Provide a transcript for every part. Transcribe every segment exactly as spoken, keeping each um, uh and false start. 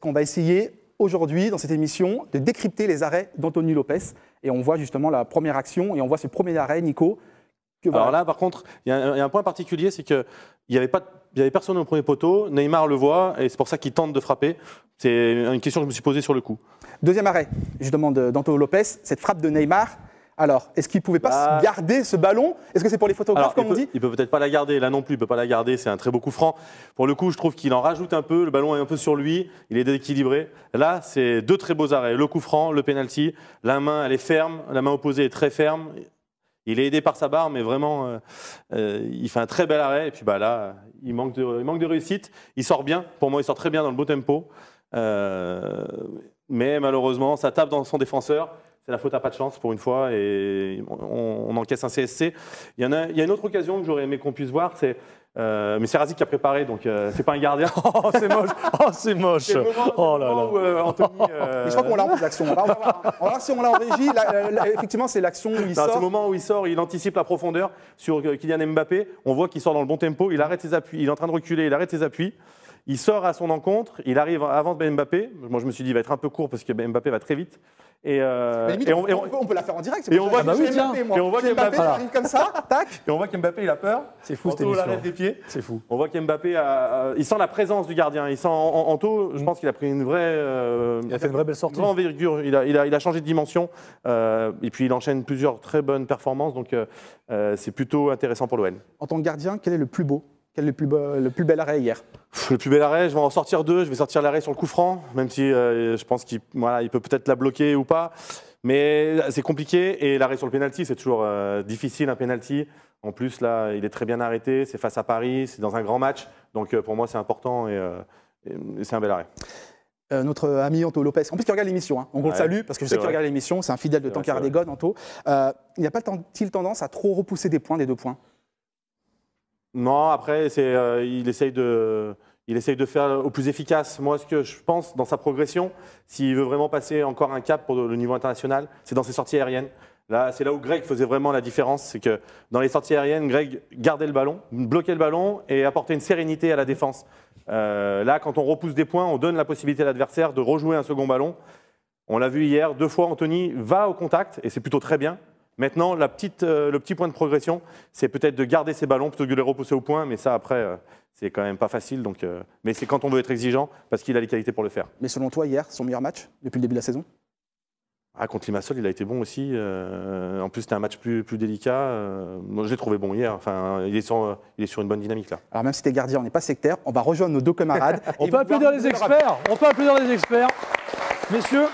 qu'on va essayer aujourd'hui, dans cette émission, de décrypter les arrêts d'Anthony Lopez. Et on voit justement la première action, et on voit ce premier arrêt, Nico. Que Alors voilà. là, par contre, il y, y a un point particulier, c'est qu'il n'y avait, avait personne au premier poteau. Neymar le voit, et c'est pour ça qu'il tente de frapper. C'est une question que je me suis posée sur le coup. Deuxième arrêt, justement, d'Anthony Lopez, cette frappe de Neymar. Alors, est-ce qu'il ne pouvait pas bah... garder ce ballon? Est-ce que c'est pour les photographes, Alors, comme il on peut, dit? Il peut peut-être pas la garder. Là non plus, il peut pas la garder. C'est un très beau coup franc. Pour le coup, je trouve qu'il en rajoute un peu. Le ballon est un peu sur lui. Il est déséquilibré. Là, c'est deux très beaux arrêts. Le coup franc, le penalty. La main, elle est ferme. La main opposée est très ferme. Il est aidé par sa barre, mais vraiment, euh, euh, il fait un très bel arrêt. Et puis bah, là, il manque, de, il manque de réussite. Il sort bien. Pour moi, il sort très bien dans le beau tempo. Euh, mais malheureusement, ça tape dans son défenseur. C'est la faute à pas de chance pour une fois et on, on encaisse un C S C. Il y, en a, il y a une autre occasion que j'aurais aimé qu'on puisse voir, c'est euh, mais c'est Razik qui a préparé, donc euh, c'est pas un gardien. Oh c'est moche, oh c'est moche. C'est le moment, oh là là. Où, euh, Anthony. Euh... Mais je crois qu'on l'a en plus l'action. On va voir, on va voir si on l'a en régie. La, la, effectivement, c'est l'action où il non, sort. C'est le moment où il sort, il anticipe la profondeur sur Kylian Mbappé. On voit qu'il sort dans le bon tempo. Il arrête ses appuis. Il est en train de reculer. Il arrête ses appuis. Il sort à son encontre, il arrive avant Mbappé. Moi, je me suis dit, il va être un peu court parce que Mbappé va très vite. Et, euh, limite, et on, on, on peut la faire en direct. Et on voit bah oui, Mbappé, moi. Et on voit Mbappé arrive comme ça, tac. Et on voit qu'Mbappé, il a peur. C'est fou, Anto l'arrête des pieds. C'est fou. On voit qu'Mbappé, a, il sent la présence du gardien. Il sent Anto, je pense qu'il a pris une vraie. Euh, il a fait une vraie belle sortie. Une grande envergure. Il a, il a, il a changé de dimension. Euh, et puis il enchaîne plusieurs très bonnes performances. Donc euh, c'est plutôt intéressant pour l'O L. En tant que gardien, quel est le plus beau? Quel est le plus, beau, le plus bel arrêt hier? Le plus bel arrêt, je vais en sortir deux. Je vais sortir l'arrêt sur le coup franc, même si euh, je pense qu'il voilà, il peut peut-être la bloquer ou pas. Mais c'est compliqué. Et l'arrêt sur le pénalty, c'est toujours euh, difficile, un pénalty. En plus, là, il est très bien arrêté. C'est face à Paris, c'est dans un grand match. Donc euh, pour moi, c'est important et, euh, et c'est un bel arrêt. Euh, notre ami Anto Lopez, en plus qui regarde l'émission, hein. on ouais, le salue parce que je sais qu'il regarde l'émission, c'est un fidèle de Tankard des Gones, Anto. Euh, il n'y a pas-t-il tendance à trop repousser des points, des deux points? Non, après, c'est, euh, il, essaye de, il essaye de faire au plus efficace. Moi, ce que je pense dans sa progression, s'il veut vraiment passer encore un cap pour le niveau international, c'est dans ses sorties aériennes. Là, c'est là où Greg faisait vraiment la différence. C'est que dans les sorties aériennes, Greg gardait le ballon, bloquait le ballon et apportait une sérénité à la défense. Euh, là, quand on repousse des points, on donne la possibilité à l'adversaire de rejouer un second ballon. On l'a vu hier, deux fois, Anthony va au contact et c'est plutôt très bien. Maintenant, la petite, euh, le petit point de progression, c'est peut-être de garder ses ballons plutôt que de les repousser au point. Mais ça, après, euh, c'est quand même pas facile. Donc, euh, mais c'est quand on veut être exigeant, parce qu'il a les qualités pour le faire. Mais selon toi, hier, son meilleur match depuis le début de la saison? Ah, contre Limassol, il a été bon aussi. Euh, en plus, c'était un match plus, plus délicat. Euh, moi, je l'ai trouvé bon hier. Enfin, il est sur, il est sur une bonne dynamique là. Alors même si t'es gardien, on n'est pas sectaire. On va rejoindre nos deux camarades. on peut applaudir les experts. On peut applaudir les experts. Messieurs,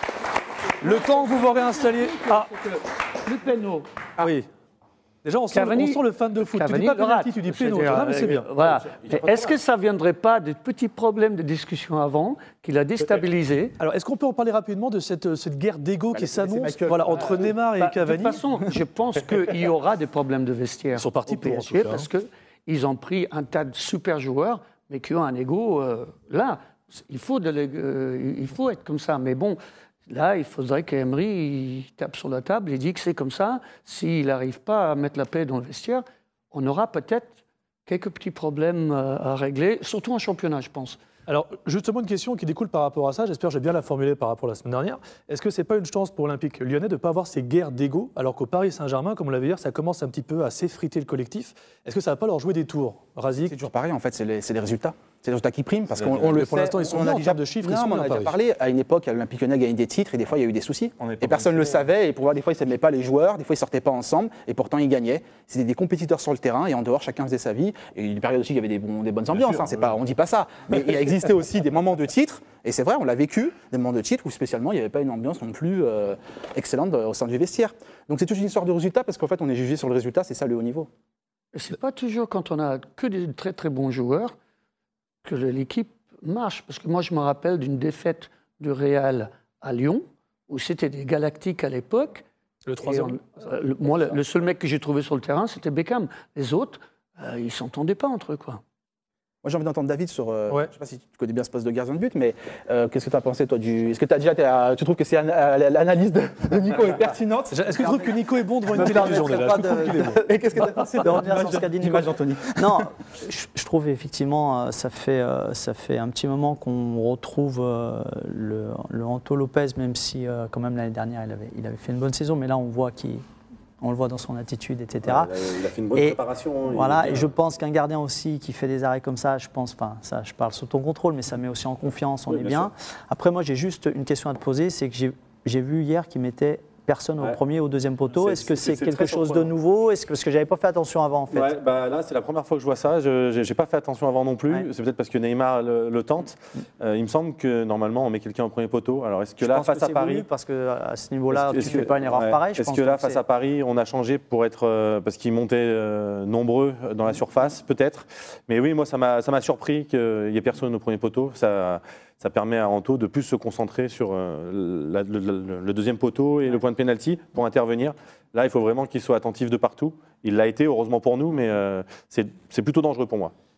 le temps que vous vous réinstallez. Ah. Le péno. Ah oui. Déjà, on sent, on sent le fan de foot. Cavani, tu dis pas penalty, tu dis péno. Non, mais c'est bien. Voilà. Est-ce que ça ne viendrait pas de petits problèmes de discussion avant qu'il a déstabilisé? Alors, est-ce qu'on peut en parler rapidement de cette, cette guerre d'ego bah, qui s'annonce voilà, entre Neymar et bah, Cavani? De toute façon, je pense qu'il y aura des problèmes de vestiaire. Ils sont partis au P S G parce qu'ils ont pris un tas de super joueurs, mais qui ont un ego euh, là. Il faut, de euh, il faut être comme ça. Mais bon. Là, il faudrait qu'Emery tape sur la table et dise que c'est comme ça. S'il n'arrive pas à mettre la paix dans le vestiaire, on aura peut-être quelques petits problèmes à régler, surtout en championnat, je pense. Alors, justement, une question qui découle par rapport à ça, j'espère que j'ai bien la formulée par rapport à la semaine dernière. Est-ce que ce n'est pas une chance pour l'Olympique lyonnais de ne pas avoir ces guerres d'ego, alors qu'au Paris Saint-Germain, comme on l'avait dit, ça commence un petit peu à s'effriter le collectif? Est-ce que ça ne va pas leur jouer des tours, Razik? C'est toujours pareil, en fait, c'est les, les résultats. C'est les résultats qui priment, parce qu'on on le pour l'instant, ils sont on a déjà de chiffres. Non, ils sont on a déjà parlé. À une époque, l'Olympique lyonnais gagnait des titres et des fois, il y a eu des soucis. Et personne ne le savait. Et pour voir, des fois, ils ne s'aimaient pas les joueurs, des fois, ils ne sortaient pas ensemble. Et pourtant, ils gagnaient. C'était des compétiteurs sur le terrain et en dehors, chacun faisait sa vie. Et une période aussi, il y avait des, bons, des bonnes ambiances. Sûr, hein, c'est pas, on ne dit pas ça. Mais il a existé aussi des moments de titres. Et c'est vrai, on l'a vécu, des moments de titres où spécialement, il n'y avait pas une ambiance non plus euh, excellente au sein du vestiaire. Donc, c'est toute une histoire de résultats parce qu'en fait, on est jugé sur le résultat. C'est ça le haut niveau. Ce n'est pas toujours quand on a que des très, très bons joueurs que l'équipe marche. Parce que moi, je me rappelle d'une défaite du Real à Lyon, où c'était des Galactiques à l'époque. Le trois zéro. Euh, moi, le, le seul mec que j'ai trouvé sur le terrain, c'était Beckham. Les autres, euh, ils ne s'entendaient pas entre eux, quoi. Moi, j'ai envie d'entendre David sur. Euh, Ouais. Je ne sais pas si tu connais bien ce poste de gardien de but, mais euh, qu'est-ce que tu as pensé, toi, du. Est-ce que tu as déjà. t'as- Tu trouves que c'est an- euh, l'analyse de, de Nico est pertinente? Est-ce que tu trouves que Nico est bon devant une me télévision permettrai déjà? Est-ce que pas tu trouves de- qu'il est bon? Et qu'est-ce que tu as pensé de revenir sur ce qu'a dit Nico. l'image d'Anthony? Non, je, je trouve effectivement, euh, ça fait, euh, ça fait un petit moment qu'on retrouve euh, le, le Anto Lopez, même si euh, quand même l'année dernière il avait, il avait fait une bonne saison, mais là on voit qu'il, on le voit dans son attitude, et cetera. Ouais, il, a, il a fait une bonne Et préparation. hein, il Voilà, est et bien. je pense qu'un gardien aussi qui fait des arrêts comme ça, je pense, enfin ça, je parle sous ton contrôle, mais ça met aussi en confiance, on Oui, est bien bien. Après moi j'ai juste une question à te poser, c'est que j'ai, j'ai vu hier qu'il mettait personne Ouais. au premier, au deuxième poteau. C'est- Est-ce que c'est- c'est, c'est quelque très chose de surprenant. nouveau? Est-ce que, parce que j'avais pas fait attention avant en fait. Ouais, bah là, c'est la première fois que je vois ça. Je n'ai pas fait attention avant non plus. Ouais. C'est peut-être parce que Neymar le, le tente. Euh, il me semble que normalement, on met quelqu'un au premier poteau. Alors, est-ce que Je là, pense face que à c'est Paris. voulu parce que à ce niveau-là, est-ce que- tu est-ce ne fais que- pas une erreur ouais. pareille. Je Est-ce pense que là, que face c'est- à Paris, on a changé pour être. euh, parce qu'ils montaient euh, nombreux dans la surface, peut-être. Mais oui, moi, ça m'a ça m'a surpris qu'il n'y ait personne au premier poteau. Ça. Ça permet à Anto de plus se concentrer sur euh, la- le, le- le deuxième poteau et le point de pénalty pour intervenir. Là, il faut vraiment qu'il soit attentif de partout. Il l'a été, heureusement pour nous, mais euh, c'est c'est plutôt dangereux pour moi.